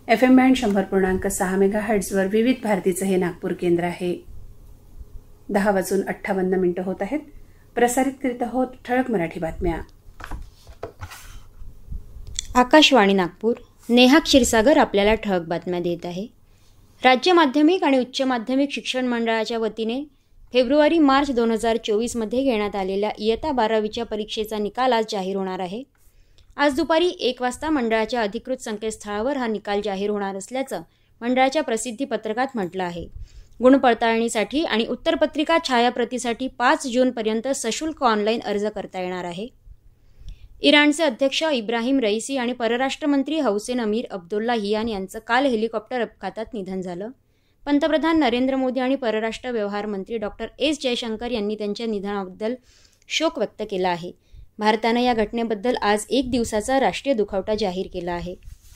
FM band 100.6 मेगाहर्ट्झवर विविध भारतीचं हे नागपूर केंद्र आहे. 10:58 होत आहेत. प्रसारित करीत आहोत ठळक मराठी बातम्या. आकाशवाणी नागपूर. नेहा क्षीरसागर आपल्याला ठळक बातम्या देत आहे. राज्य माध्यमिक आणि उच्च माध्यमिक शिक्षण मंडळाच्या वतीने फेब्रुवारी-मार्च 2024 मध्ये घेण्यात आलेल्या इयत्ता 12वीच्या परीक्षेचा निकाल आज जाहीर होणार आहे. आज दुपारी 1 वाजता मंडळाच्या अधिकृत संकेतस्थळावर हा निकाल जाहीर होणार असल्याचं मंडळाच्या प्रसिद्धी पत्रकात म्हटलं आहे. गुणपडताळणीसाठी आणि उत्तरपत्रिका छायाप्रतीसाठी 5 जूनपर्यंत सशुल्क ऑनलाईन अर्ज करता येणार आहे. इराणचे अध्यक्ष इब्राहिम रईसी आणि परराष्ट्र मंत्री हौसेन अमीर अब्दुल्लाहियान यांचं काल हेलिकॉप्टर अपघातात निधन झालं. पंतप्रधान नरेंद्र मोदी आणि परराष्ट्र व्यवहार मंत्री डॉक्टर एस जयशंकर यांनी त्यांच्या निधनाबद्दल शोक व्यक्त केला आहे. भारतानं या घटनेबद्दल आज 1 दिवसाचा राष्ट्रीय दुखवटा जाहीर केला आहे.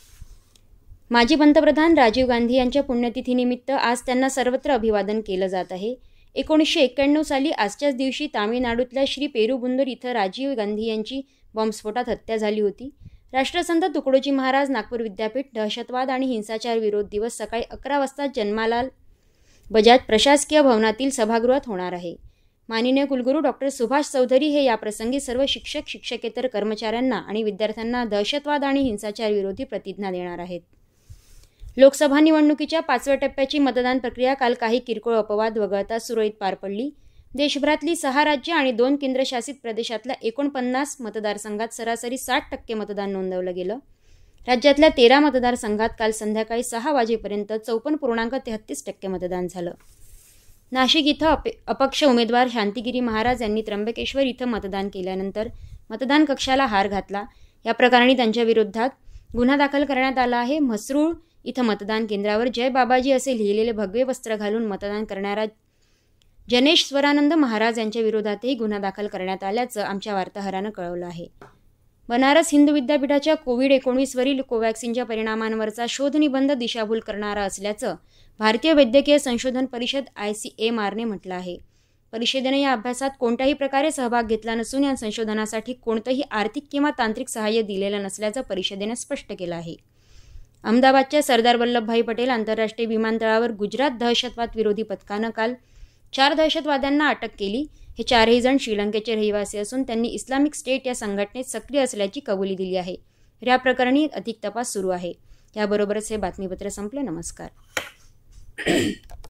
माजी पंतप्रधान राजीव गांधी यांच्या पुण्यतिथीनिमित्त आज त्यांना सर्वत्र अभिवादन केलं जात आहे. 1991 साली आजच्याच दिवशी तामिळनाडूतल्या श्री पेरुबुंदूर इथं राजीव गांधी यांची बॉम्बस्फोटात हत्या झाली होती. राष्ट्रसंत तुकडोजी महाराज नागपूर विद्यापीठ दहशतवाद आणि हिंसाचार विरोध दिवस सकाळी 11 वाजता जन्मालाल बजाज प्रशासकीय भवनातील सभागृहात होणार आहे. माननीय कुलगुरू डॉक्टर सुभाष चौधरी हे याप्रसंगी सर्व शिक्षक, शिक्षकेतर कर्मचाऱ्यांना आणि विद्यार्थ्यांना दहशतवाद आणि हिंसाचार विरोधी प्रतिज्ञा देणार आहेत. लोकसभा निवडणुकीच्या 5व्या टप्प्याची मतदान प्रक्रिया काल काही किरकोळ अपवाद वगळता सुरळीत पार पडली. देशभरातली 6 राज्य आणि 2 केंद्रशासित प्रदेशातल्या 49 मतदारसंघात सरासरी 60% मतदान नोंदवलं गेलं. राज्यातल्या 13 मतदारसंघात काल संध्याकाळी 6 वाजेपर्यंत 54.33% मतदान झालं. नाशिक इथं अपक्ष उमेदवार शांतिगिरी महाराज यांनी त्र्यंबकेश्वर इथं मतदान केल्यानंतर मतदान कक्षाला हार घातला. या प्रकरणी त्यांच्या विरोधात गुन्हा दाखल करण्यात आला आहे. म्हसरूळ इथं मतदान केंद्रावर जय बाबाजी असे लिहिलेले भगवे वस्त्र घालून मतदान करणारा जनेश्वरानंद महाराज यांच्या विरोधातही गुन्हा दाखल करण्यात आल्याचं आमच्या वार्ताहरानं कळवलं आहे. बनारस हिंदू विद्यापीठाच्या कोविड-19वरील कोव्हॅक्सिनच्या परिणामांवरचा शोधनिबंध दिशाभूल करणारा असल्याचं भारतीय वैद्यकीय संशोधन परिषद ICMRने म्हटलं आहे. परिषदेने या अभ्यासात कोणत्याही प्रकारे सहभाग घेतला नसून या संशोधनासाठी कोणतंही आर्थिक किंवा तांत्रिक सहाय्य दिलेलं नसल्याचं परिषदेने स्पष्ट केलं आहे. अहमदाबादच्या सरदार वल्लभभाई पटेल आंतरराष्ट्रीय विमानतळावर गुजरात दहशतवाद विरोधी पथकानं काल 4 दहशतवाद्यांना अटक केली. हे 4ही जण श्रीलंकेचे रहिवासी असून त्यांनी इस्लामिक स्टेट या संघटनेत सक्रिय असल्याची कबुली दिली आहे. या प्रकरणी अधिक तपास सुरू आहे. याबरोबरच हे बातमीपत्र संपलं. नमस्कार.